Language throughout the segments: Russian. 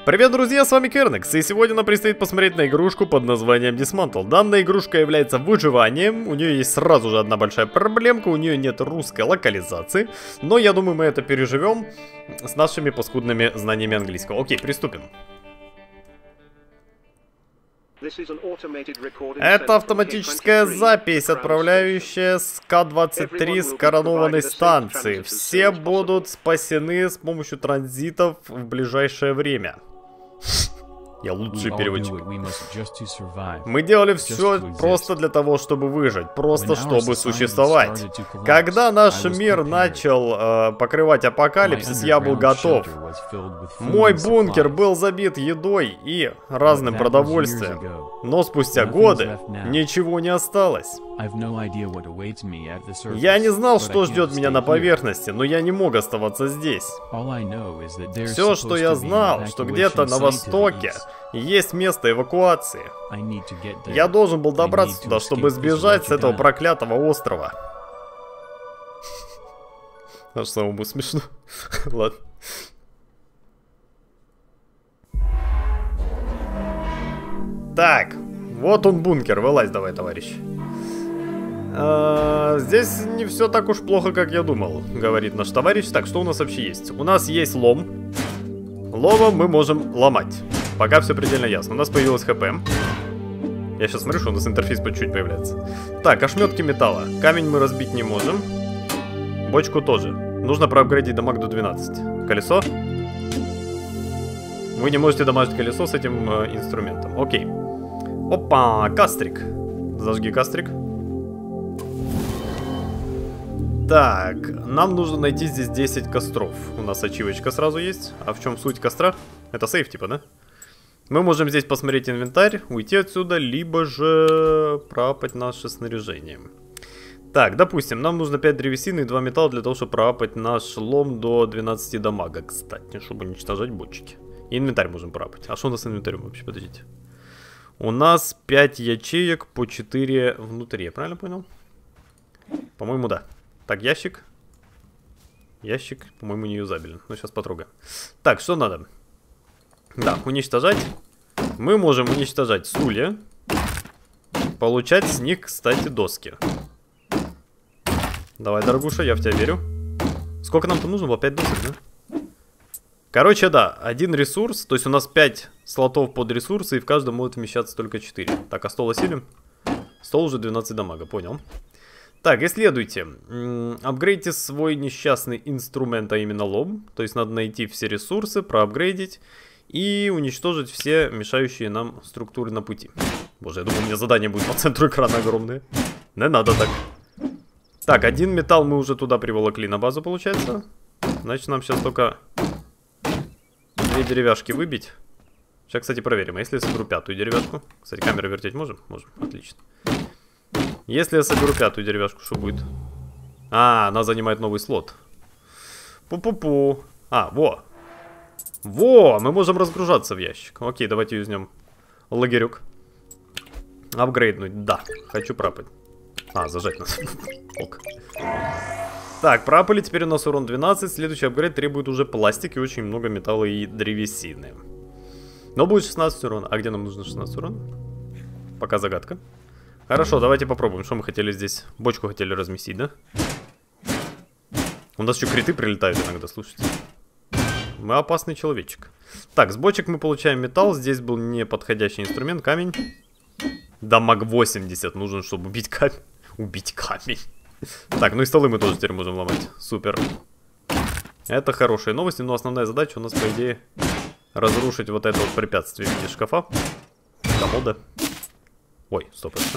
Привет, друзья, с вами Кернекс, и сегодня нам предстоит посмотреть на игрушку под названием Dismantle. Данная игрушка является выживанием, у нее есть сразу же одна большая проблемка, у нее нет русской локализации, но я думаю, мы это переживем с нашими паскудными знаниями английского. Окей, приступим. Это автоматическая запись, отправляющая с К-23 с коронованной станции. Все будут спасены с помощью транзитов в ближайшее время. Я лучший переводчик. Мы делали все просто для того, чтобы выжить, просто чтобы существовать. Когда наш мир начал покрывать апокалипсис, я был готов. Мой бункер был забит едой и разным продовольствием. Но спустя годы ничего не осталось. Я не знал, что ждет меня на поверхности, но я не мог оставаться здесь. Все, что я знал, что где-то на востоке есть место эвакуации. Я должен был добраться туда, чтобы сбежать с этого проклятого острова. Аж самому смешно. Ладно. Так, вот он бункер. Вылазь давай, товарищ. Здесь не все так уж плохо, как я думал, говорит наш товарищ. Так, что у нас вообще есть? У нас есть лом. Ломом мы можем ломать. Пока все предельно ясно. У нас появилось ХП. Я сейчас смотрю, что у нас интерфейс по чуть-чуть появляется. Так, ошметки металла. Камень мы разбить не можем. Бочку тоже. Нужно проапгрейдить дамаг до 12. Колесо. Вы не можете дамажить колесо с этим инструментом. Окей. Опа, кастрик. Зажги кастрик. Так, нам нужно найти здесь 10 костров. У нас ачивочка сразу есть. А в чем суть костра? Это сейф типа, да? Мы можем здесь посмотреть инвентарь, уйти отсюда, либо же проапать наше снаряжение. Так, допустим, нам нужно 5 древесины и 2 металла для того, чтобы проапать наш лом до 12 дамага, кстати, чтобы уничтожать бочки. И инвентарь можем проапать. А что у нас с инвентарем вообще, подождите? У нас 5 ячеек по 4 внутри, я правильно понял? По-моему, да. Так, ящик. Ящик, по-моему, не юзабелен. Ну, сейчас потрогаем. Так, что надо? Да, уничтожать. Мы можем уничтожать стулья. Получать с них, кстати, доски. Давай, дорогуша, я в тебя верю. Сколько нам-то нужно было? 5 досок, да? Короче, да, один ресурс. То есть у нас 5 слотов под ресурсы, и в каждом может вмещаться только 4. Так, а стол осилим? Стол уже 12 дамага, понял. Так, исследуйте. Апгрейдите свой несчастный инструмент, а именно лом. То есть надо найти все ресурсы, проапгрейдить и уничтожить все мешающие нам структуры на пути. Боже, я думаю, у меня задание будет по центру экрана огромное. Не надо так. Так, один металл мы уже туда приволокли на базу, получается. Значит, нам сейчас только 2 деревяшки выбить. Сейчас, кстати, проверим. А если я соберу 5-ю деревяшку? Кстати, камеру вертеть можем? Можем, отлично. Если я соберу 5-ю деревяшку, что будет? А, она занимает новый слот. Пу-пу-пу. А, во. Во, мы можем разгружаться в ящик. Окей, давайте юзнем лагерек. Апгрейднуть, да. Хочу пропать. А, зажать нас. Ок. Так, пропали, теперь у нас урон 12. Следующий апгрейд требует уже пластик и очень много металла и древесины. Но будет 16 урона. А где нам нужно 16 урона? Пока загадка. Хорошо, давайте попробуем. Что мы хотели здесь? Бочку хотели разместить, да? У нас еще криты прилетают иногда, слушайте. Мы опасный человечек. Так, с бочек мы получаем металл. Здесь был неподходящий инструмент. Камень. Дамаг 80 нужен, чтобы убить камень. Убить камень. Так, ну и столы мы тоже теперь можем ломать. Супер. Это хорошие новости, но основная задача у нас, по идее, разрушить вот это вот препятствие в виде шкафа. Комода. Ой, стоп, это.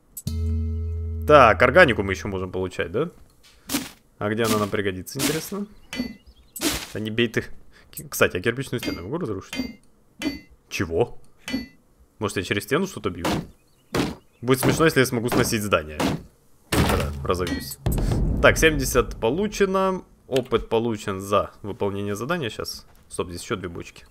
Так, органику мы еще можем получать, да? А где она нам пригодится, интересно? Да не бей ты. Кстати, а кирпичную стену я могу разрушить? Чего? Может, я через стену что-то бью? Будет смешно, если я смогу сносить здание. Да, разовьюсь. Так, 70 получено. Опыт получен за выполнение задания. Сейчас. Стоп, здесь еще 2 бочки.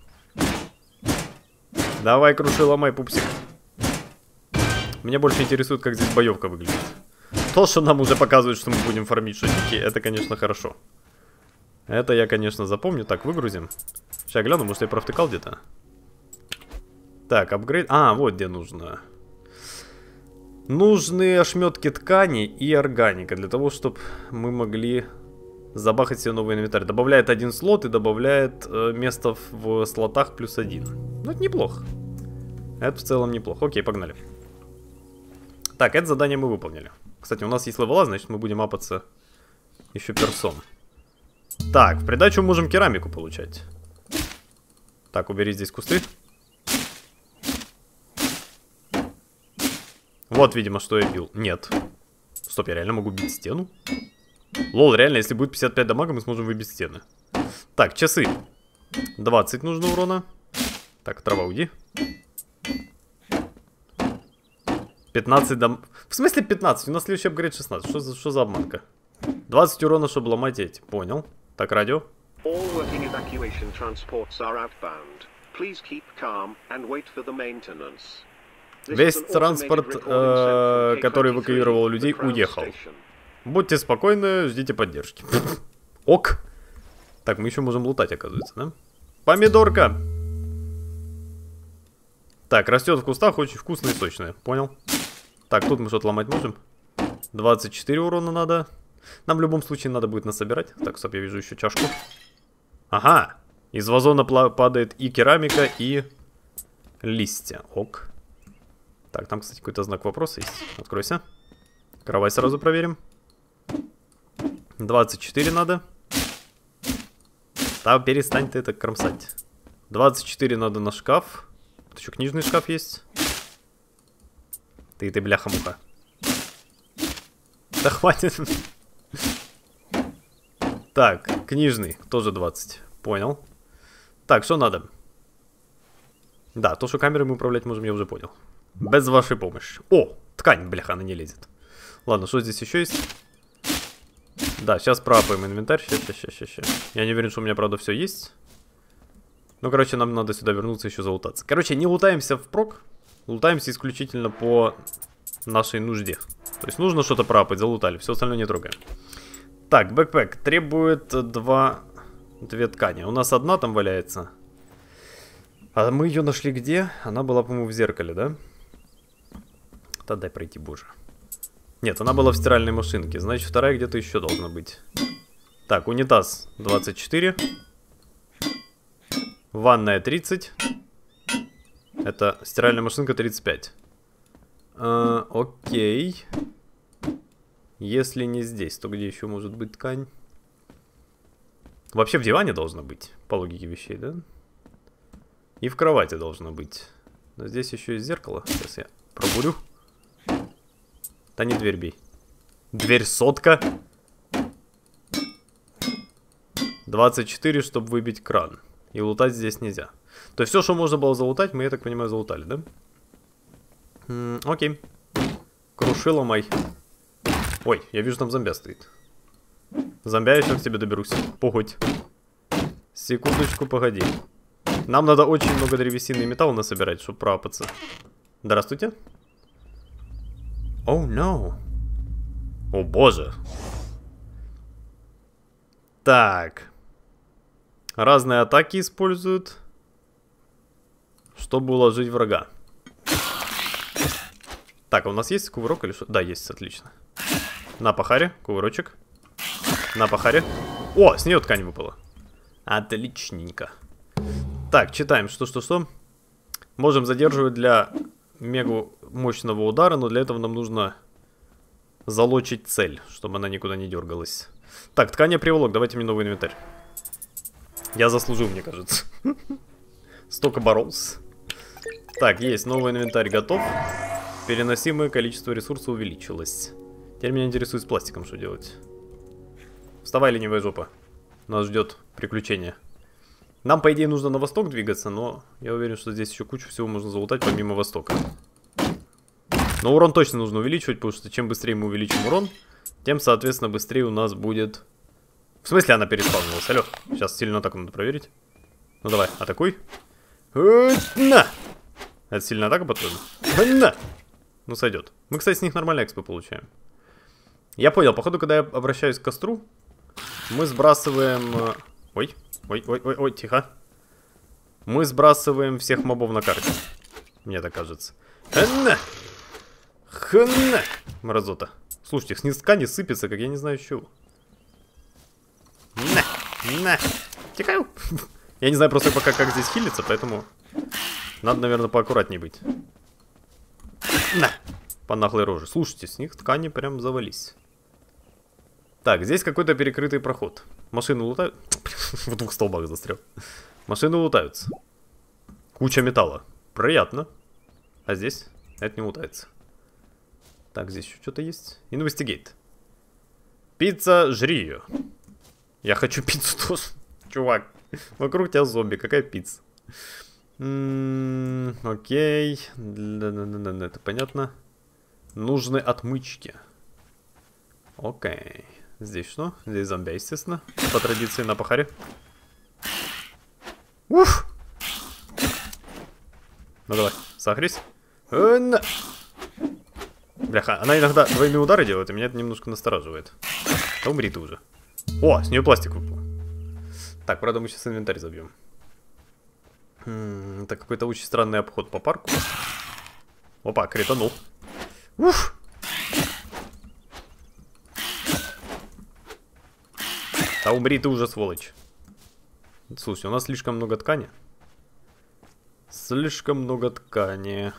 Давай, круши, ломай, пупсик. Меня больше интересует, как здесь боевка выглядит. То, что нам уже показывает, что мы будем фармить шутики, это, конечно, хорошо. Это я, конечно, запомню. Так, выгрузим. Сейчас гляну, может, я провтыкал где-то. Так, апгрейд. А, вот где нужно. Нужны ошметки ткани и органика для того, чтобы мы могли забахать себе новый инвентарь. Добавляет один слот и добавляет место в слотах +1. Ну, это неплохо. Это в целом неплохо. Окей, погнали. Так, это задание мы выполнили. Кстати, у нас есть левела, значит мы будем апаться еще персом. Так, в придачу можем керамику получать. Так, убери здесь кусты. Вот, видимо, что я бил. Нет. Стоп, я реально могу бить стену? Лол, реально, если будет 55 дамага, мы сможем выбить стены. Так, часы. 20 нужно урона. Так, трава, уйди. 15 дам... В смысле 15? У нас следующий апгрейд 16. Что за обманка? 20 урона, чтобы ломать эти. Понял. Так, радио. Весь транспорт, который эвакуировал людей, уехал. Будьте спокойны, ждите поддержки. Ок. Так, мы еще можем лутать, оказывается, да? Помидорка. Так, растет в кустах, очень вкусная и сочная. Понял. Так, тут мы что-то ломать можем. 24 урона надо. Нам в любом случае надо будет насобирать. Так, стоп, я вижу еще чашку. Ага. Из вазона падает и керамика, и листья. Ок. Так, там, кстати, какой-то знак вопроса есть. Откройся. Кровать сразу проверим. 24 надо. Да, перестань ты это кромсать. 24 надо на шкаф. Тут еще книжный шкаф есть. Ты бляха-муха. Да хватит. Так, книжный. Тоже 20. Понял. Так, что надо? Да, то, что камерой мы управлять можем, я уже понял. Без вашей помощи. О, ткань, бляха, она не лезет. Ладно, что здесь еще есть? Да, сейчас проапаем инвентарь. Сейчас. Я не уверен, что у меня, правда, все есть. Ну, короче, нам надо сюда вернуться еще залутаться. Короче, не лутаемся впрок. Лутаемся исключительно по нашей нужде. То есть нужно что-то проапать, залутали. Все остальное не трогаем. Так, бэкпэк требует 2 ткани. У нас одна там валяется. А мы ее нашли где? Она была, по-моему, в зеркале, да? Да дай пройти, боже. Нет, она была в стиральной машинке. Значит, вторая где-то еще должна быть. Так, унитаз 24. Ванная 30. Это стиральная машинка 35. Окей. Если не здесь, то где еще может быть ткань? Вообще в диване должна быть, по логике вещей, да? И в кровати должна быть. Но здесь еще есть зеркало. Сейчас я пробурю. Да не дверь бей. Дверь сотка. 24, чтобы выбить кран. И лутать здесь нельзя. То есть все, что можно было залутать, мы, я так понимаю, залутали, да? Окей. Крушила май. Ой, я вижу, там зомбя стоит. Зомбя, я сейчас к тебе доберусь. Погодь. Секундочку, погоди. Нам надо очень много древесины и металла насобирать, чтобы проапаться. Здравствуйте. Оу, no. О, боже. Так. Разные атаки используют, чтобы уложить врага. Так, а у нас есть кувырок или что? Да, есть, отлично. На пахаре, кувырочек. На пахаре. О, с нее ткань выпала. Отличненько. Так, читаем, что. Можем задерживать для мега мощного удара, но для этого нам нужно залочить цель, чтобы она никуда не дергалась. Так, ткань я приволок, давайте мне новый инвентарь. Я заслужил, мне кажется. Столько боролся. Так, есть, новый инвентарь готов. Переносимое количество ресурсов увеличилось. Теперь меня интересует с пластиком, что делать. Вставай, ленивая жопа. Нас ждет приключение. Нам, по идее, нужно на восток двигаться, но я уверен, что здесь еще кучу всего можно залутать помимо востока. Но урон точно нужно увеличивать, потому что чем быстрее мы увеличим урон, тем, соответственно, быстрее у нас будет... В смысле она переспавнилась? Алло, сейчас сильную атаку надо проверить. Ну давай, атакуй. На! Это сильная атака, по-твоему? На! Ну сойдет. Мы, кстати, с них нормально экспо получаем. Я понял, походу, когда я обращаюсь к костру, мы сбрасываем... Ой, тихо. Мы сбрасываем всех мобов на карте. Мне так кажется. Хна! Хна! Мразота. Слушайте, с ткани сыпется, как я не знаю чего. На! Тикаю! Я не знаю просто пока, как здесь хилиться, поэтому надо, наверное, поаккуратнее быть. На! По нахлой роже. Слушайте, с них ткани прям завались. Так, здесь какой-то перекрытый проход. Машины лутают. В двух столбах застрял. Машины лутаются. Куча металла. Приятно. А здесь? Это не лутается. Так, здесь еще что-то есть. Инвестигейт. Пицца, жри ее. Я хочу пиццу тоже. Чувак, вокруг тебя зомби. Какая пицца? Окей. Это понятно. Нужны отмычки. Окей. Здесь что? Здесь зомби, естественно. По традиции на пахаре. Уф! Ну давай, сахарись. Бляха, она иногда двойные удары делает, и меня это немножко настораживает. Да умри ты уже. О, с нее пластик выпал. Так, правда, мы сейчас инвентарь забьем. Это какой-то очень странный обход по парку. Опа, кританул. Уф! Да умри ты уже, сволочь. Слушай, у нас слишком много ткани. Слишком много ткани.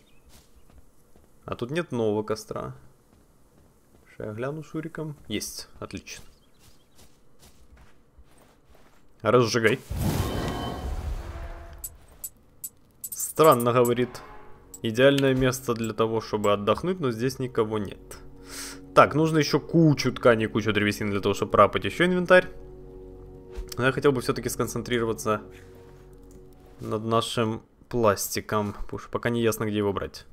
А тут нет нового костра. Сейчас я гляну шуриком. Есть, отлично. Разжигай. Странно, говорит. Идеальное место для того, чтобы отдохнуть, но здесь никого нет. Так, нужно еще кучу ткани, кучу древесины для того, чтобы пропать еще инвентарь. Но я хотел бы все-таки сконцентрироваться над нашим пластиком, потому что пока не ясно, где его брать.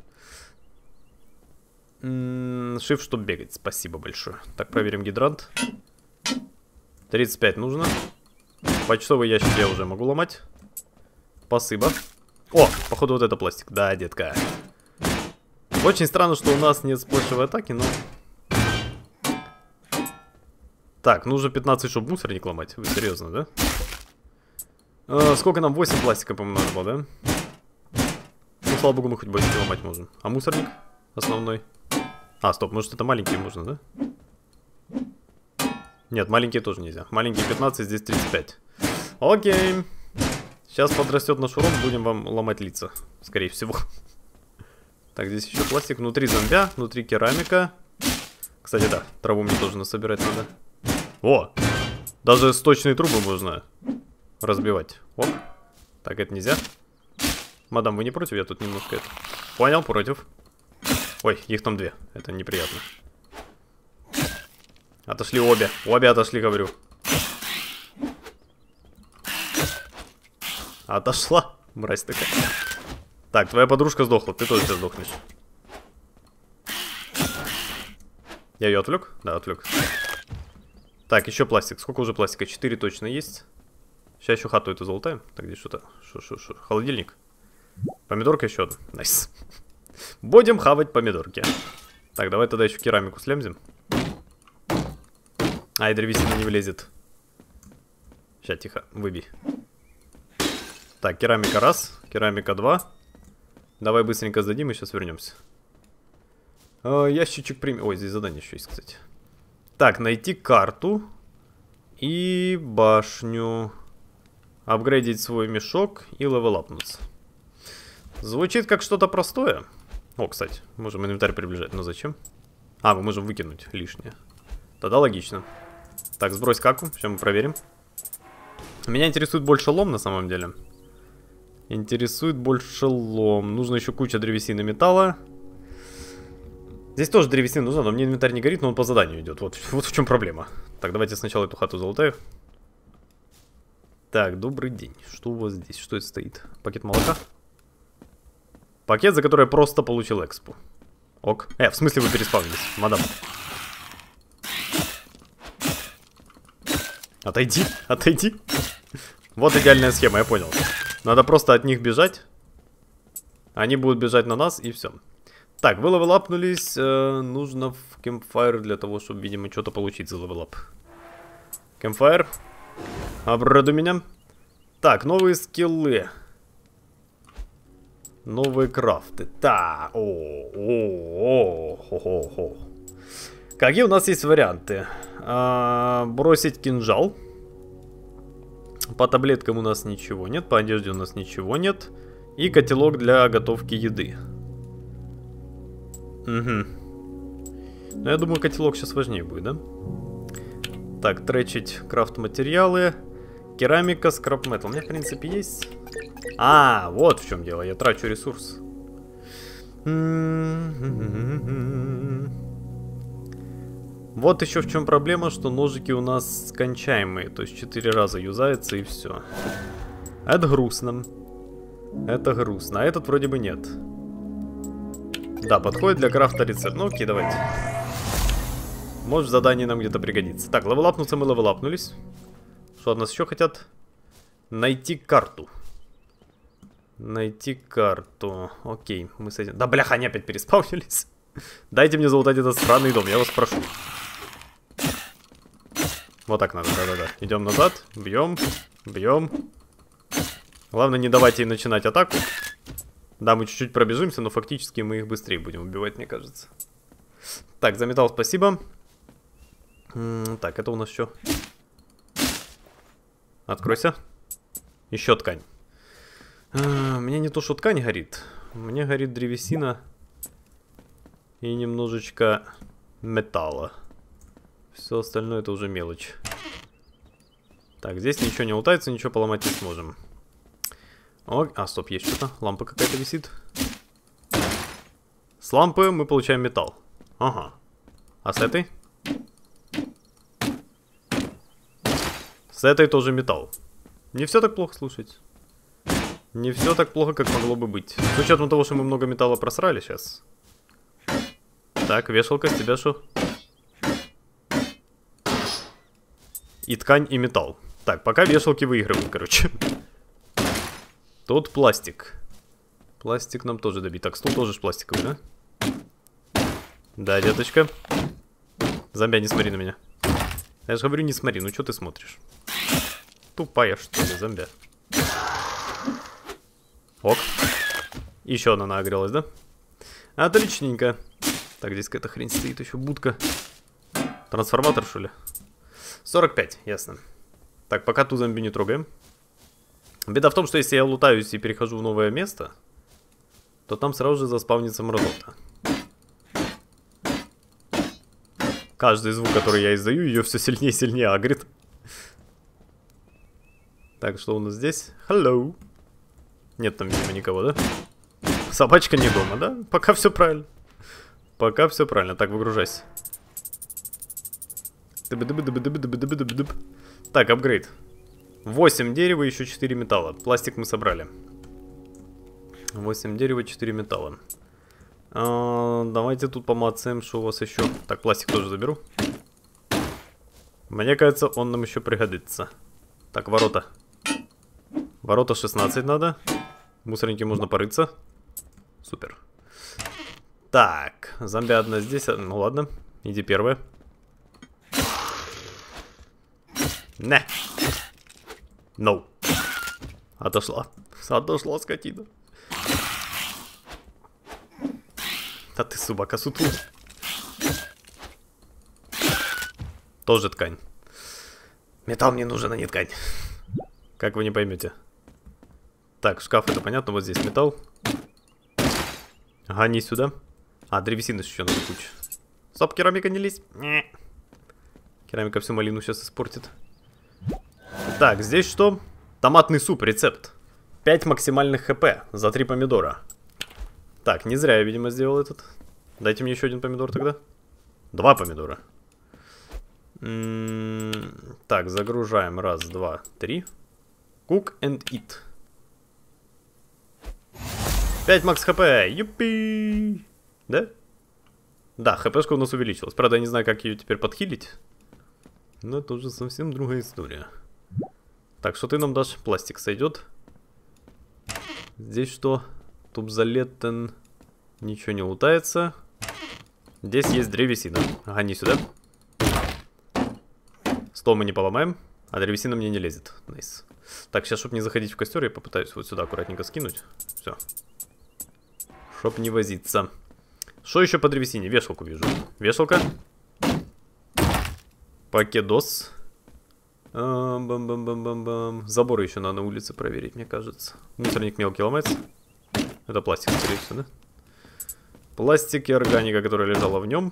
Shift, чтобы бегать. Спасибо большое. Так, проверим гидрант. 35 нужно. Почтовый ящик я уже могу ломать. Спасибо. О, походу вот это пластик. Да, детка. Очень странно, что у нас нет сплэшевой атаки, но... Так, нужно 15, чтобы мусорник ломать. Вы серьезно, да? Сколько нам? 8 пластика, по-моему, надо было, да? Ну, слава богу, мы хоть больше ломать можем. А мусорник основной? А, стоп, может это маленькие можно, да? Нет, маленькие тоже нельзя. Маленькие 15, здесь 35. Окей. Сейчас подрастет наш урон, будем вам ломать лица. Скорее всего. Так, здесь еще пластик. Внутри зомбя, внутри керамика. Кстати, да, траву мне тоже насобирать надо. О! Даже сточные трубы можно разбивать. Оп. Так, это нельзя. Мадам, вы не против? Я тут немножко это... Понял, против. Ой, их там две. Это неприятно. Отошли обе. Обе отошли, говорю. Отошла. Мразь такая. Так, твоя подружка сдохла. Ты тоже сейчас сдохнешь. Я ее отвлек? Да, отвлек. Так, еще пластик. Сколько уже пластика? 4 точно есть. Сейчас еще хату эту залутаем. Так, здесь что-то. Шо. Холодильник. Помидорка еще одна. Найс. Будем хавать помидорки. Так, давай тогда еще керамику слемзим. Ай, древесина не влезет. Сейчас, тихо, выбей. Так, керамика раз, керамика 2. Давай быстренько сдадим и сейчас вернемся. Ящичек примем. Ой, здесь задание еще есть, кстати. Так, найти карту и башню. Апгрейдить свой мешок и левелапнуться. Звучит как что-то простое. О, кстати, можем инвентарь приближать, но зачем? А, мы можем выкинуть лишнее. Тогда логично. Так, сбрось каку, сейчас мы проверим. Меня интересует больше лом на самом деле. Интересует больше лом. Нужно еще куча древесины металла. Здесь тоже древесина нужна, но мне инвентарь не горит, но он по заданию идет. Вот в чем проблема. Так, давайте сначала эту хату залутаю. Так, добрый день. Что у вас здесь? Что это стоит? Пакет молока? Пакет, за который я просто получил экспу. Ок. В смысле вы переспавнились, мадам? Отойди, отойди. Вот идеальная схема, я понял. Надо просто от них бежать. Они будут бежать на нас, и все. Так, вы левелапнулись. Нужно в кемпфайр для того, чтобы, видимо, что-то получить за левелап. Кемпфайр. Обрадуй меня. Так, новые скиллы. Новые крафты. Так, о. Какие у нас есть варианты? Бросить кинжал. По таблеткам у нас ничего нет, по одежде у нас ничего нет. И котелок для готовки еды. Угу. Но я думаю, котелок сейчас важнее будет, да? Так, тречить крафт-материалы. Керамика, скрап-метал. У меня, в принципе, есть. А, вот в чем дело. Я трачу ресурс. Вот еще в чем проблема, что ножики у нас скончаемые. То есть 4 раза юзается и все. Это грустно. Это грустно. А этот вроде бы нет. Да, подходит для крафта рецепт. Ну окей, давайте. Может, в задании нам где-то пригодится. Так, левелапнуться мы левелапнулись. Что от нас еще хотят? Найти карту. Найти карту. Окей, мы с этим... Да, бляха, они опять переспаунились. Дайте мне залутать этот странный дом, я вас прошу. Вот так надо, да-да-да. Идем назад, бьем, бьем. Главное, не давайте им начинать атаку. Да, мы чуть-чуть пробежимся, но фактически мы их быстрее будем убивать, мне кажется. Так, за металл спасибо. Так, это у нас что? Откройся. Еще ткань. Мне не то, что ткань горит. Мне горит древесина и немножечко металла. Все остальное это уже мелочь. Так, здесь ничего не лутается, ничего поломать не сможем. О, а, стоп, есть что-то. Лампа какая-то висит. С лампы мы получаем металл. Ага. А с этой? С этой тоже металл. Не все так плохо, слушайте. Не все так плохо, как могло бы быть. С учетом того, что мы много металла просрали сейчас. Так, вешалка, с тебя что? И ткань, и металл. Так, пока вешалки выигрывают, короче. Тут пластик. Пластик нам тоже добить. Так, стул тоже пластиковый, да? Да, деточка. Зомбя, не смотри на меня. Я же говорю, не смотри, ну что ты смотришь? Тупая, что ли, зомбя. Ок. Еще одна нагрелась, да? Отличненько. Так, здесь какая-то хрень стоит, еще будка. Трансформатор, что ли? 45, ясно. Так, пока ту зомби не трогаем. Беда в том, что если я лутаюсь и перехожу в новое место, то там сразу же заспавнится мразота. Каждый звук, который я издаю, ее все сильнее и сильнее агрит. Так, что у нас здесь? Hello. Нет там, видимо, никого, да? Собачка не дома, да? Пока все правильно. Пока все правильно. Так, выгружайся. Так, апгрейд. 8 дерева, еще 4 металла. Пластик мы собрали. 8 дерева, 4 металла. Давайте тут помацаем, что у вас еще. Так, пластик тоже заберу. Мне кажется, он нам еще пригодится. Так, ворота. Ворота 16 надо. Мусорники можно порыться. Супер. Так, зомби одна здесь. Ну ладно, иди первая. Не. No. Отошла. Отошла, скотина. Да ты собака сутула. Тоже ткань. Металл мне нужен, а не ткань. Как вы не поймете. Так, шкаф это понятно, вот здесь металл. Гони сюда. А, древесины еще надо куча. Стоп, керамика, не лезь. Не. Керамика всю малину сейчас испортит. Так, здесь что? Томатный суп, рецепт. 5 максимальных хп за 3 помидора. Так, не зря я, видимо, сделал этот. Дайте мне еще один помидор тогда. 2 помидора. Так, загружаем. Раз, два, три. Cook and eat. 5 макс хп. Юпи. Да? Да, хпшка у нас увеличилась. Правда, я не знаю, как ее теперь подхилить. Но это уже совсем другая история. Так, что ты нам дашь? Пластик сойдет. Здесь что? Тубзалеттен. Ничего не лутается. Здесь есть древесина. Гони сюда. Стол мы не поломаем. А древесина мне не лезет. Найс. Так, сейчас, чтобы не заходить в костер, я попытаюсь вот сюда аккуратненько скинуть. Все. Чтоб не возиться. Что еще по древесине? Вешалку вижу. Вешалка. Покедос. Бам-бам-бам-бам-бам. Заборы еще надо на улице проверить, мне кажется. Мусорник мелкий ломается. Это пластик, скорее всего, да? Пластик и органика, которая лежала в нем.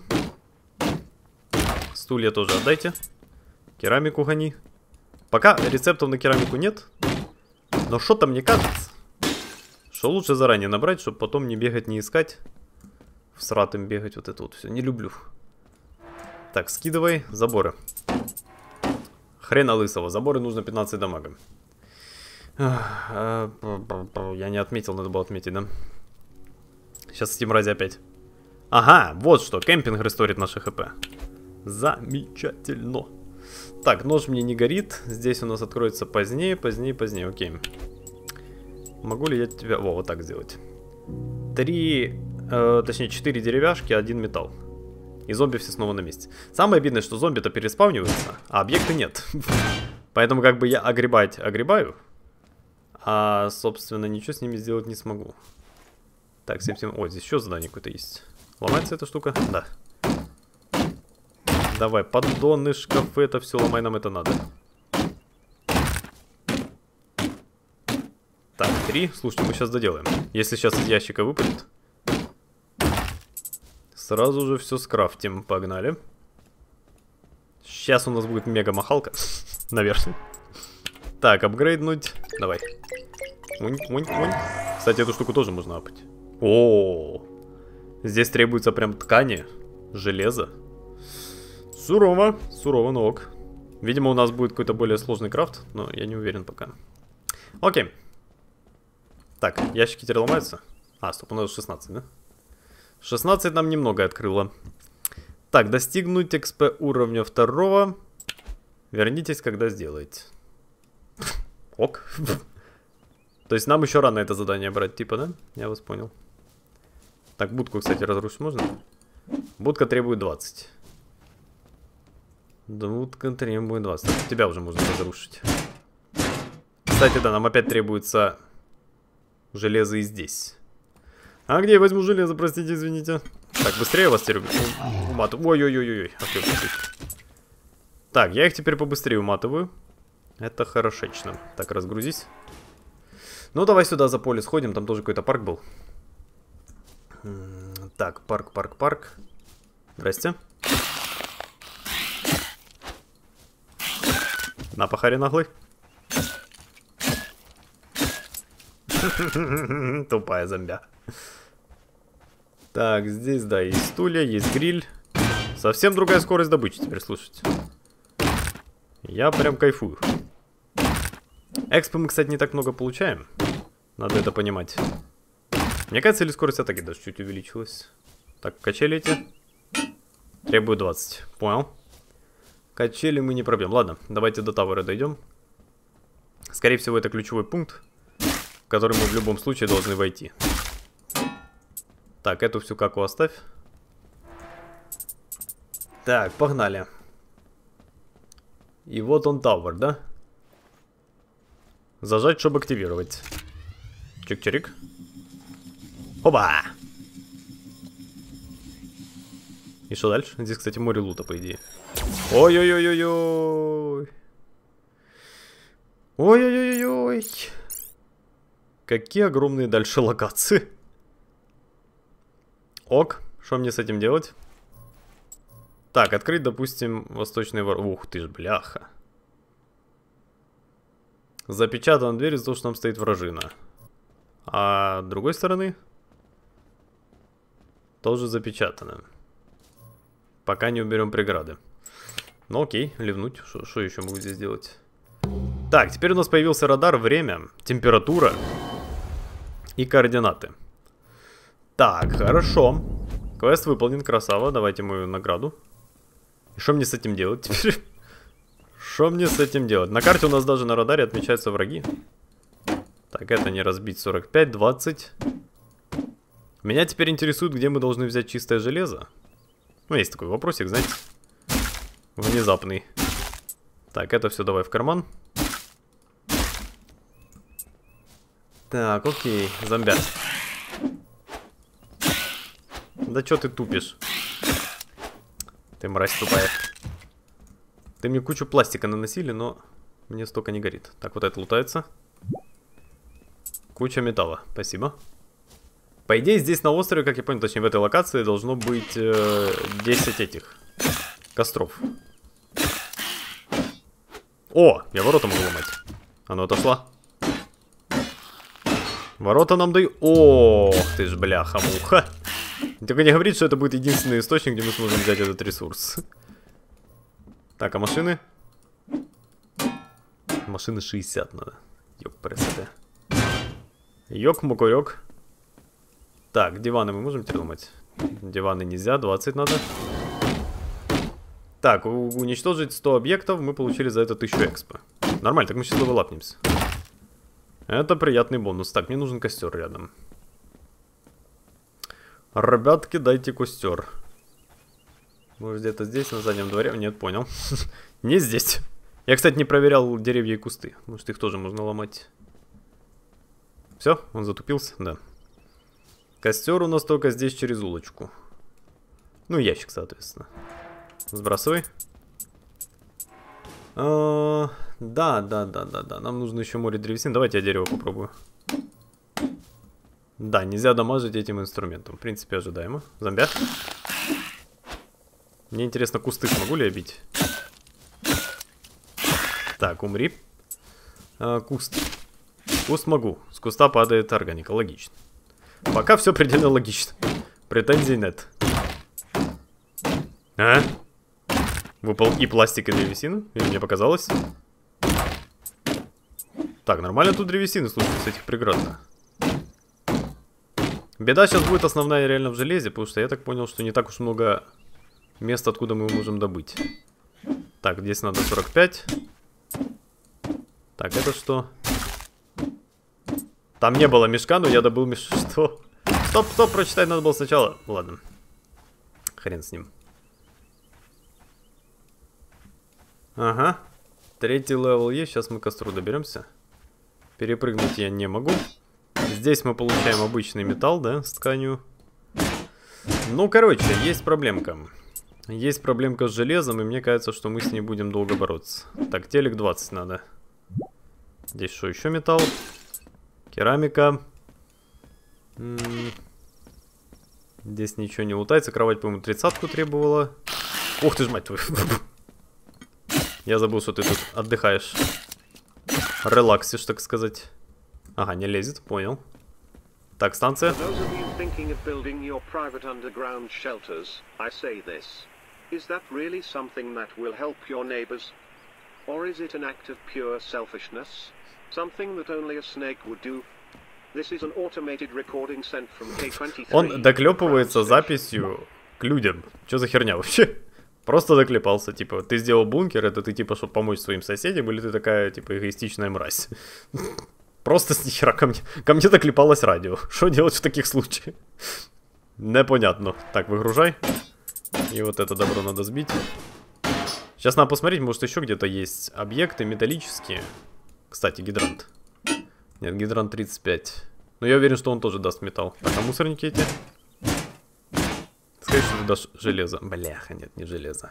Стулья тоже отдайте. Керамику гони. Пока рецептов на керамику нет. Но что-то мне кажется, что лучше заранее набрать, чтобы потом не бегать, не искать. Всратым бегать вот это вот все. Не люблю. Так, скидывай заборы. Хрена лысого. Заборы нужно 15 дамага. Я не отметил, надо было отметить, да? Сейчас с этим ради опять. Ага, вот что. Кемпинг ресторит наши хп. Замечательно. Так, нож мне не горит. Здесь у нас откроется позднее, позднее, позднее. Окей. Могу ли я тебя... Во, вот так сделать. 4 деревяшки, 1 металл. И зомби все снова на месте. Самое обидное, что зомби-то переспавниваются, а объекта нет. Поэтому как бы я огребаю. А, собственно, ничего с ними сделать не смогу. Так, 7-7... О, здесь еще задание какое-то есть. Ломается эта штука? Да. Давай, поддоны, шкафы, это все ломай, нам это надо. Так, 3. Слушайте, мы сейчас доделаем. Если сейчас из ящика выпадет, сразу же все скрафтим. Погнали. Сейчас у нас будет мега-махалка. Наверное. Так, апгрейднуть. Давай. Унь. Кстати, эту штуку тоже можно апать. О, здесь требуется прям ткани, железо. Сурово, но ок. Видимо, у нас будет какой-то более сложный крафт, но я не уверен пока. Окей. Так, ящики теперь ломаются. А, стоп, у нас 16, да? 16 нам немного открыло. Так, достигнуть XP уровня 2. Вернитесь, когда сделаете. Ок. То есть нам еще рано это задание брать, типа, да? Я вас понял. Так, будку, кстати, разрушить можно? Будка требует 20. Будка требует 20. Так, тебя уже можно разрушить. Кстати, да, нам опять требуется железо и здесь. А где я возьму железо, простите, извините. Так, быстрее вас теперь уматываю. Ой-ой-ой-ой. Так, я их теперь побыстрее уматываю. Это хорошечно. Так, разгрузись. Ну, давай сюда за поле сходим, там тоже какой-то парк был. Так, парк. Здрасте. На пахаре наглый. Тупая зомбя. Так, здесь, да, есть стулья, есть гриль. Совсем другая скорость добычи теперь, слушайте. Я прям кайфую. Экспо мы, кстати, не так много получаем. Надо это понимать. Мне кажется, или скорость атаки даже чуть увеличилась. Так, качели эти требуют 20. Понял. Качели мы не пробьем. Ладно, давайте до тавера дойдем. Скорее всего, это ключевой пункт, в который мы в любом случае должны войти. Так, эту всю каку оставь. Так, погнали. И вот он тавер, да? Зажать, чтобы активировать. Чик-чирик. Оба! И что дальше? Здесь, кстати, море лута, по идее. Ой-ой-ой-ой-ой. Ой-ой-ой-ой. Какие огромные дальше локации. Ок, что мне с этим делать? Так, открыть, допустим, восточный вор... Ух ты ж, бляха. Запечатана дверь из-за того, что там стоит вражина. А с другой стороны тоже запечатано. Пока не уберем преграды. Ну окей, ливнуть. Что еще могу здесь делать? Так, теперь у нас появился радар, время, температура и координаты. Так, хорошо. Квест выполнен, красава. Давайте мою награду. И что мне с этим делать теперь? Что мне с этим делать? На карте у нас даже на радаре отмечаются враги. Так, это не разбить. 45, 20. Меня теперь интересует, где мы должны взять чистое железо. Ну, есть такой вопросик, знаете. Внезапный. Так, это все давай в карман. Так, окей, зомбят. Да чё ты тупишь? Ты мразь тупая. Ты мне кучу пластика наносили, но мне столько не горит. Так, вот это лутается. Куча металла, спасибо. По идее, здесь на острове, как я понял, точнее в этой локации должно быть 10 этих костров. О, я ворота могу ломать. Она отошла. Ворота нам дают. Ох ты ж, бляха-муха. Только не говорит, что это будет единственный источник, где мы сможем взять этот ресурс. Так, а машины? Машины 60 надо. Ёк-пресоте. Ёк-мукурёк. Так, диваны мы можем теперь ломать? Диваны нельзя, 20 надо. Так, уничтожить 100 объектов, мы получили за это 1000 экспо. Нормально, так мы сейчас левелапнемся. Это приятный бонус. Так, мне нужен костер рядом. Ребятки, дайте костер. Может, где-то здесь, на заднем дворе? Нет, понял. Не здесь. Я, кстати, не проверял деревья и кусты. Может, их тоже можно ломать. Все, он затупился? Да. Костер у нас только здесь через улочку. Ну, ящик, соответственно. Сбрасывай. Да. Нам нужно еще море древесин. Давайте я дерево попробую. Да, нельзя дамажить этим инструментом. В принципе, ожидаемо. Зомбя. Мне интересно, кусты смогу ли я бить? Так, умри. Куст. Куст могу. С куста падает органика. Логично. Пока все предельно логично. Претензий нет. А? Выпал и пластик, и древесина? Или мне показалось? Так, нормально тут древесины, слушай, с этих преград. Беда сейчас будет основная реально в железе, потому что я так понял, что не так уж много мест, откуда мы его можем добыть. Так, здесь надо 45. Так, это что? Там не было мешка, но я добыл мешок. Что? Стоп, прочитать надо было сначала. Ладно. Хрен с ним. Ага. 3-й левел есть, сейчас мы к костру доберемся. Перепрыгнуть я не могу. Здесь мы получаем обычный металл, да, с тканью. Ну, короче, есть проблемка. Есть проблемка с железом, и мне кажется, что мы с ней будем долго бороться. Так, телек 20 надо. Здесь что, еще металл? Керамика. Здесь ничего не лутается. Кровать, по-моему, 30-ку требовала. Ух ты ж, мать твою. Я забыл, что ты тут отдыхаешь. Релаксишь, так сказать. Ага, не лезет, понял. Так, станция. Он доклепывается записью к людям. Что за херня вообще? Просто доклепался, типа, ты сделал бункер, это ты, типа, чтобы помочь своим соседям, или ты такая, типа, эгоистичная мразь? Просто с нихера ко мне доклепалось радио. Что делать в таких случаях? Непонятно. Так, выгружай. И вот это добро надо сбить. Сейчас надо посмотреть, может еще где-то есть объекты металлические. Кстати, гидрант. Нет, гидрант 35. Но я уверен, что он тоже даст металл. Так, а мусорники эти? Скажи, что ты дашь железо. Бляха, нет, не железо.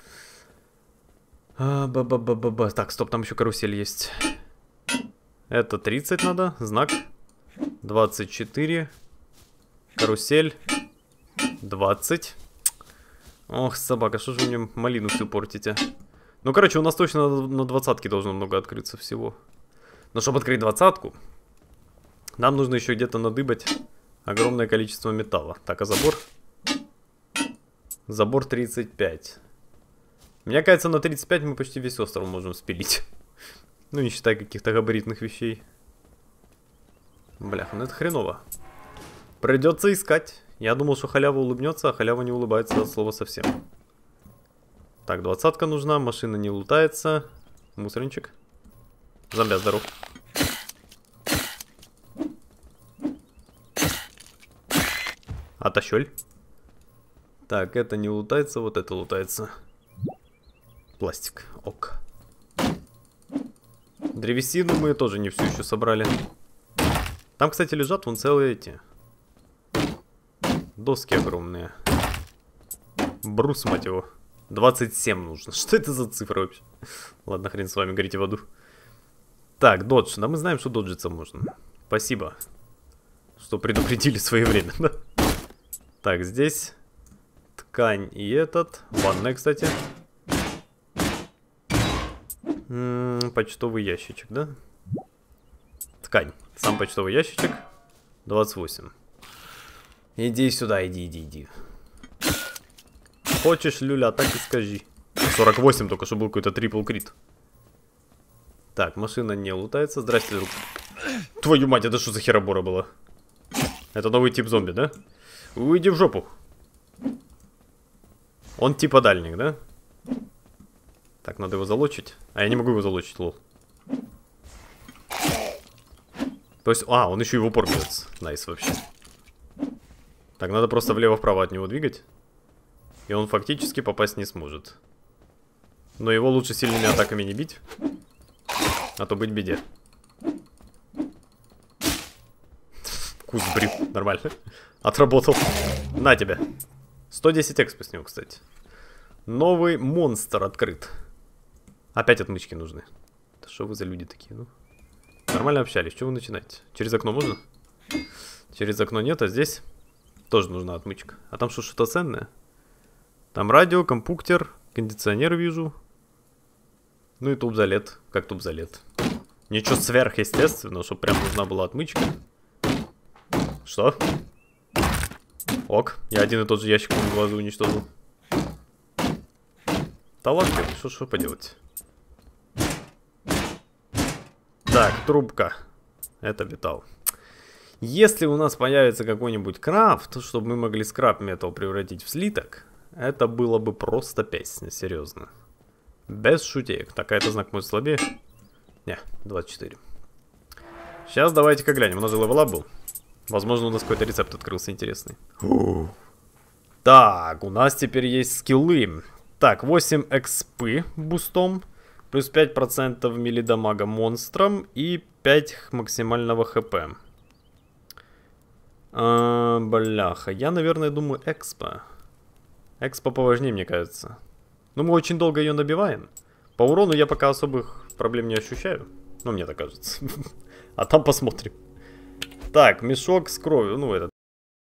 Так, стоп, там еще карусель есть. Это 30 надо, знак. 24. Карусель. 20. Ох, собака, что же вы мне малину всю портите? Ну, короче, у нас точно на 20-ке должно много открыться всего. Но чтобы открыть 20-ку, нам нужно еще где-то надыбать огромное количество металла. Так, а забор? Забор 35. Мне кажется, на 35 мы почти весь остров можем спилить. Ну, не считая каких-то габаритных вещей. Бляха, ну это хреново. Придется искать. Я думал, что халява улыбнется, а халява не улыбается от слова совсем. Так, 20-ка нужна, машина не лутается. Мусорничек. Зомбя, здоров. Отощель. Так, это не лутается, вот это лутается. Пластик, ок. Древесину мы тоже не всю еще собрали. Там, кстати, лежат вон целые эти. Доски огромные. Брус, мать его. 27 нужно. Что это за цифра вообще? Ладно, хрен с вами, горите в аду. Так, додж. Да мы знаем, что доджиться можно. Спасибо, что предупредили своевременно. Да? Так, здесь ткань и этот. Ванная, кстати. Почтовый ящичек, да? Ткань. Сам почтовый ящичек. 28. Иди сюда, иди. Хочешь, люля, так и скажи. 48 только что был какой-то трипл крит. Так, машина не лутается. Здрасте, друг. Твою мать, это что за херобора была? Это новый тип зомби, да? Уйди в жопу. Он типа дальник, да? Так, надо его залочить. А я не могу его залочить, лол. То есть, он еще и в упор бьется. Найс вообще. Так, надо просто влево-вправо от него двигать. И он фактически попасть не сможет. Но его лучше сильными атаками не бить. А то быть беде. Вкус брил. Нормально. Отработал. На тебя. 110 экспо с него, кстати. Новый монстр открыт. Опять отмычки нужны. Да что вы за люди такие, ну? Нормально общались. Что вы начинаете? Через окно можно? Через окно нет, а здесь тоже нужна отмычка. А там что-то ценное? Там радио, компьютер, кондиционер вижу. Ну и тубзалет. Как тубзалет. Ничего сверхъестественного, что прям нужна была отмычка. Что? Ок, я один и тот же ящик в глазу уничтожил. Талантливый, что поделать. Так, трубка. Это металл. Если у нас появится какой-нибудь крафт, чтобы мы могли скрап металл превратить в слиток, это было бы просто песня, серьезно. Без шутеек. Так, а это знак может слабее? Не, 24. Сейчас давайте-ка глянем. У нас же левелап был. Возможно, у нас какой-то рецепт открылся интересный. Так, у нас теперь есть скиллы. Так, 8 экспы бустом. Плюс 5% мили дамага монстрам. И 5 максимального хп. Бляха. Я, наверное, думаю экспа. Экспа поважнее, мне кажется. Но мы очень долго ее набиваем. По урону я пока особых проблем не ощущаю. Ну, мне так кажется. А там посмотрим. Так, мешок с кровью. Ну, этот.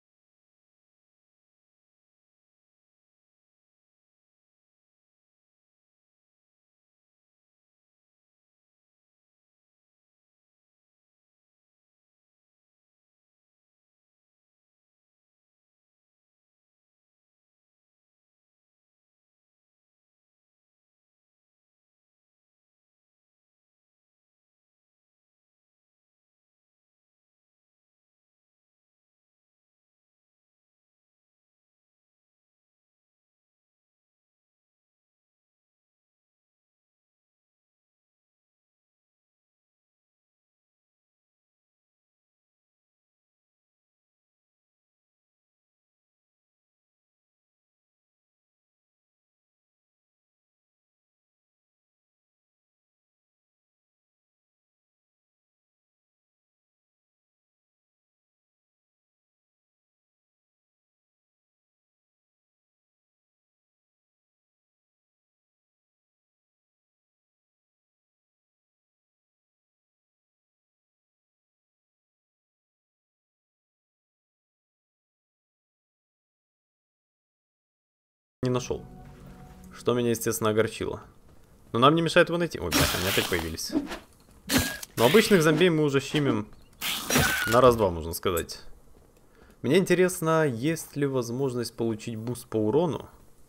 Не нашел. Что меня, естественно, огорчило. Но нам не мешает его найти. Ой, блядь, они опять появились. Но обычных зомби мы уже щимим на раз-два, можно сказать. Мне интересно, есть ли возможность получить буст по урону,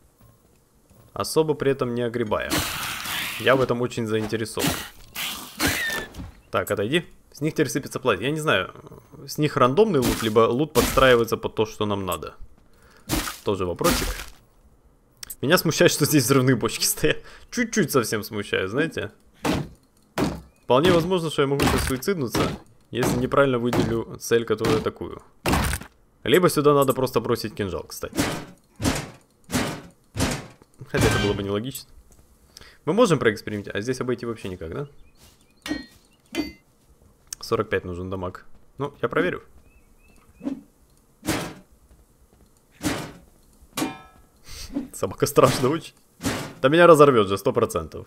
особо при этом не огребая. Я в этом очень заинтересован. Так, отойди. С них теперь сыпется платье. Я не знаю, с них рандомный лут, либо лут подстраивается под то, что нам надо. Тоже вопросик. Меня смущает, что здесь взрывные бочки стоят. Чуть-чуть совсем смущает, знаете. Вполне возможно, что я могу сейчас суициднуться, если неправильно выделю цель, которую атакую. Либо сюда надо просто бросить кинжал, кстати. Хотя это было бы нелогично. Мы можем проэкспериментировать, а здесь обойти вообще никак, да? 45 нужен дамаг. Ну, я проверю. собака страшная очень. Да меня разорвет же, 100%.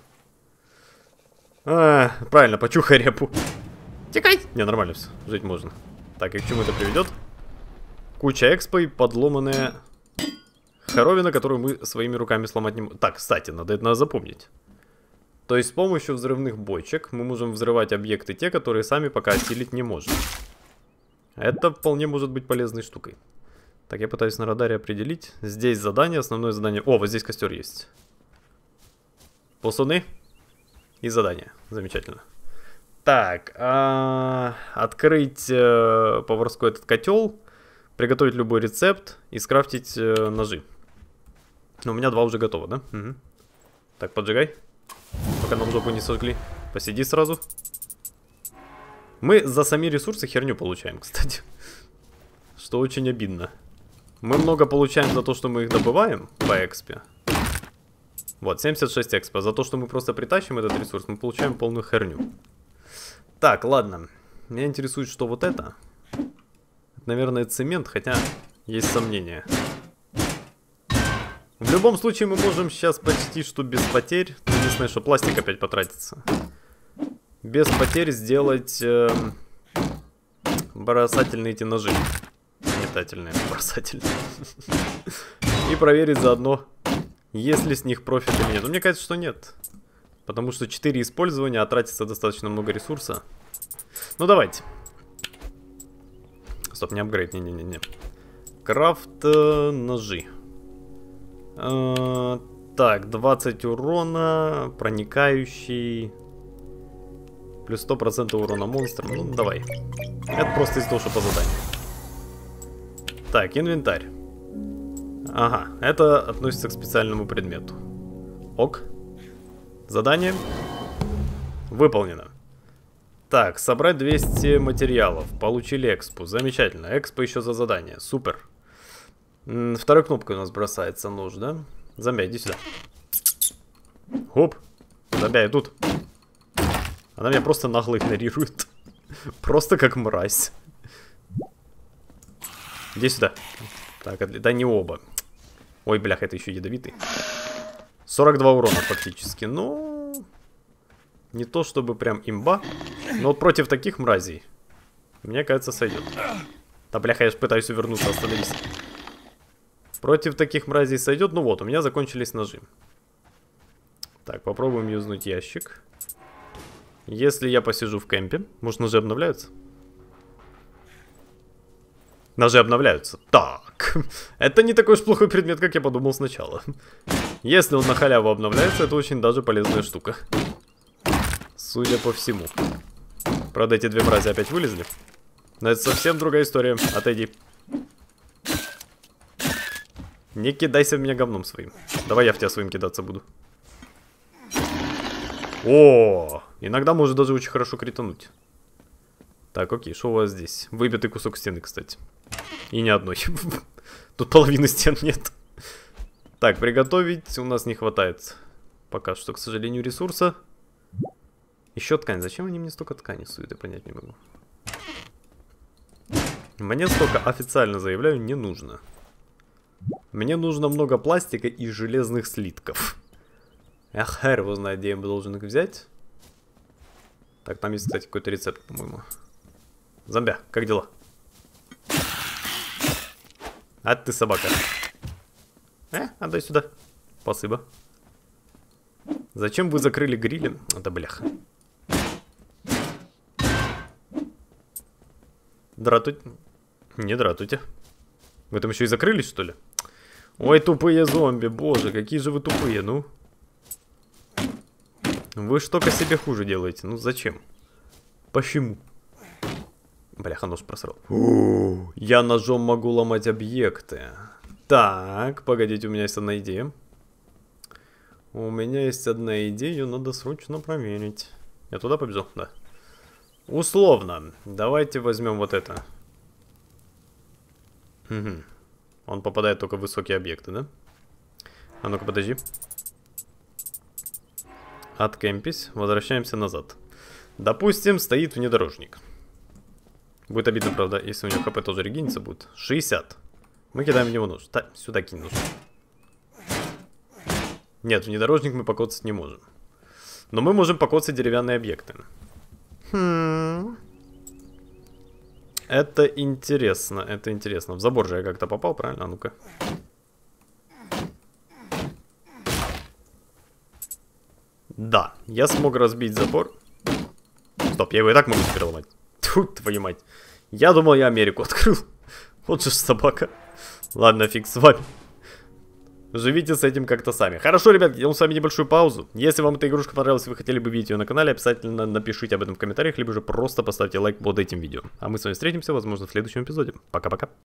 Правильно, почухай репу. Тикай! Не, нормально все, жить можно. Так, и к чему это приведет? Куча экспо и подломанная хоровина, которую мы своими руками сломать не можем. Так, кстати, надо запомнить. То есть с помощью взрывных бочек мы можем взрывать объекты те, которые сами пока осилить не можем. Это вполне может быть полезной штукой. Так, я пытаюсь на радаре определить. Здесь задание, основное задание. О, вот здесь костер есть. Посуны и задание. Замечательно. Так, открыть поварской этот котел, приготовить любой рецепт и скрафтить ножи. Но у меня 2 уже готово, да? Угу. Так, поджигай. Пока нам жопу не сожгли. Посиди сразу. Мы за сами ресурсы херню получаем, кстати. Что очень обидно. Мы много получаем за то, что мы их добываем по экспе. Вот, 76 экспа. За то, что мы просто притащим этот ресурс, мы получаем полную херню. Так, ладно. Меня интересует, что вот это. Это, наверное, цемент, хотя есть сомнения. В любом случае мы можем сейчас почти что без потерь. Единственное, что пластик опять потратится. Без потерь сделать бросательные эти ножи. Метательные, бросательные. И проверить заодно, есть ли с них профит или нет. Но мне кажется, что нет. Потому что 4 использования, а тратится достаточно много ресурса. Ну давайте. Стоп, не апгрейд, не-не-не. Крафт ножи. Так, 20 урона, проникающий. Плюс 100% урона монстрам. Ну, давай. Это просто из того, что по заданию. Так, инвентарь. Ага, это относится к специальному предмету. Ок. Задание выполнено. Так, собрать 200 материалов. Получили экспу. Замечательно. Экспо еще за задание. Супер. Второй кнопкой у нас бросается нож, да? Зомбя, иди сюда. Хоп. Зомбя, тут. Она меня просто нагло игнорирует. Просто как мразь. Иди сюда. Так, да не оба. Ой, блях, это еще ядовитый. 42 урона фактически. Ну, не то чтобы прям имба. Но вот против таких мразей, мне кажется, сойдет. Да, бляха, я же пытаюсь увернуться, остановись. Против таких мразей сойдет. Ну вот, у меня закончились ножи. Так, попробуем юзнуть ящик. Если я посижу в кемпе, может, ножи обновляются? Ножи обновляются. Так, это не такой уж плохой предмет, как я подумал сначала. Если он на халяву обновляется, это очень даже полезная штука. Судя по всему. Правда, эти 2 мрази опять вылезли. Но это совсем другая история. Отойди. Не кидайся в меня говном своим. Давай я в тебя своим кидаться буду. О, иногда может даже очень хорошо критануть. Так, окей, что у вас здесь? Выбитый кусок стены, кстати. И ни одной. Тут половины стен нет. Так, приготовить у нас не хватает пока что, к сожалению, ресурса. Еще ткань. Зачем они мне столько ткани суют, я понять не могу. Мне столько, официально заявляю, не нужно. Мне нужно много пластика и железных слитков. Эх, хер его знает, где я должен их взять. Так, там есть, кстати, какой-то рецепт, по-моему. Зомбя, как дела? А ты собака. Отдай сюда. Спасибо. Зачем вы закрыли грилем? Это бляха. Дратуть. Не дратуйте. Вы там еще и закрылись, что ли? Ой, тупые зомби, боже, какие же вы тупые, ну. Вы ж только себе хуже делаете, ну зачем? Почему? Бляха, нож просрал. Я ножом могу ломать объекты. Так, погодите, у меня есть одна идея. У меня есть одна идея, ее надо срочно проверить. Я туда побежал? Да. Условно. Давайте возьмем вот это. Угу. Он попадает только в высокие объекты, да? А ну-ка, подожди. Откемпись. Возвращаемся назад. Допустим, стоит внедорожник. Будет обидно, правда, если у него хп тоже регенится будет. 60. Мы кидаем в него нож. Так, сюда кинь нож. Нет, внедорожник мы покоцать не можем. Но мы можем покоцать деревянные объекты. Это интересно, это интересно. В забор же я как-то попал, правильно? А ну-ка. Да, я смог разбить забор. Стоп, я его и так могу переломать. Тьфу, твою мать. Я думал, я Америку открыл. Вот же собака. Ладно, фиг с вами. Живите с этим как-то сами. Хорошо, ребят, делаем с вами небольшую паузу. Если вам эта игрушка понравилась и вы хотели бы видеть ее на канале, обязательно напишите об этом в комментариях, либо же просто поставьте лайк под этим видео. А мы с вами встретимся, возможно, в следующем эпизоде. Пока-пока.